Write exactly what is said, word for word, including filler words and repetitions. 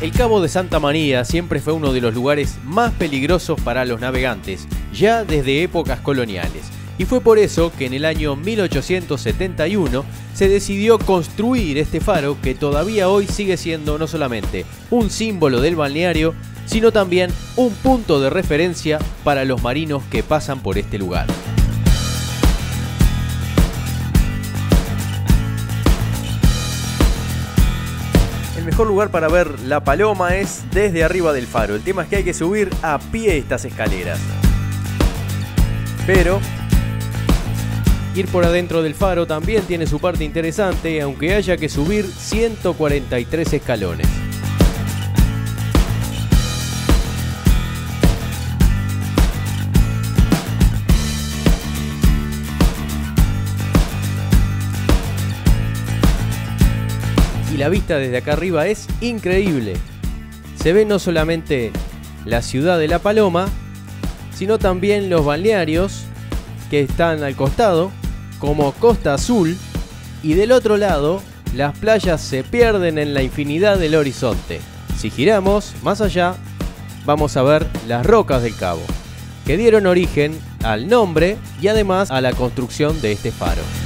El Cabo de Santa María siempre fue uno de los lugares más peligrosos para los navegantes, ya desde épocas coloniales. Y fue por eso que en el año mil ochocientos setenta y uno se decidió construir este faro que todavía hoy sigue siendo no solamente un símbolo del balneario, sino también un punto de referencia para los marinos que pasan por este lugar. El mejor lugar para ver la paloma es desde arriba del faro. El tema es que hay que subir a pie estas escaleras. Pero ir por adentro del faro también tiene su parte interesante, aunque haya que subir ciento cuarenta y tres escalones. Y la vista desde acá arriba es increíble. Se ve no solamente la ciudad de La Paloma, sino también los balnearios que están al costado, como Costa Azul, y del otro lado, las playas se pierden en la infinidad del horizonte. Si giramos más allá, vamos a ver las rocas del cabo, que dieron origen al nombre y además a la construcción de este faro.